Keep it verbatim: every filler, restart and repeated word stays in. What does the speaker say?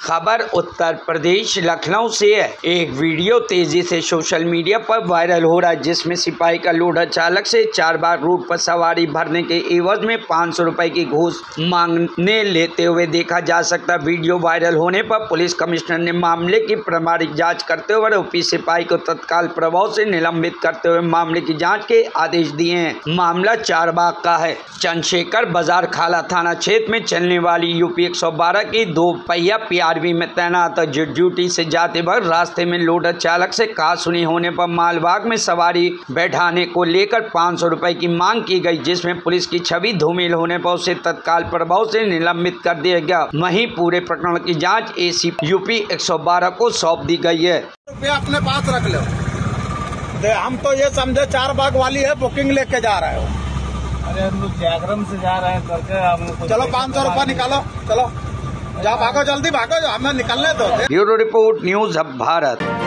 खबर उत्तर प्रदेश लखनऊ से है। एक वीडियो तेजी से सोशल मीडिया पर वायरल हो रहा है, जिसमें सिपाही का लोडर चालक से चार बार रूट पर सवारी भरने के एवज में पाँच सौ रुपए की घूस मांगने लेते हुए देखा जा सकता। वीडियो वायरल होने पर पुलिस कमिश्नर ने मामले की प्रारंभिक जांच करते हुए आरोपी सिपाही को तत्काल प्रभाव से निलंबित करते हुए मामले की जाँच के आदेश दिए हैं। मामला चारबाग का है। चंद्रशेखर बाजार खाला थाना क्षेत्र में चलने वाली यूपी एक सौ बारह की दो पहिया पीआरवी में तैनात ड्यूटी से जाते वक्त रास्ते में लोडर चालक से कहासुनी होने पर मालवाहक में सवारी बैठाने को लेकर पाँच सौ रुपए की मांग की गई, जिसमें पुलिस की छवि धूमिल होने पर उसे तत्काल प्रभाव से निलंबित कर दिया गया। वहीं पूरे प्रकरण की जांच एसी यूपी एक सौ बारह को सौंप दी गई है। रुपया अपने पास रख लो। हम तो ये समझे चार बाग वाली है, बुकिंग लेके जा रहे हो। अरे हम लोग जागरण से जा रहे हैं करके हम लोग। चलो पाँच सौ रुपया निकालो, चलो जाओ, भागो जल्दी भागो, हमें निकलने दो। ब्यूरो रिपोर्ट, न्यूज अब भारत।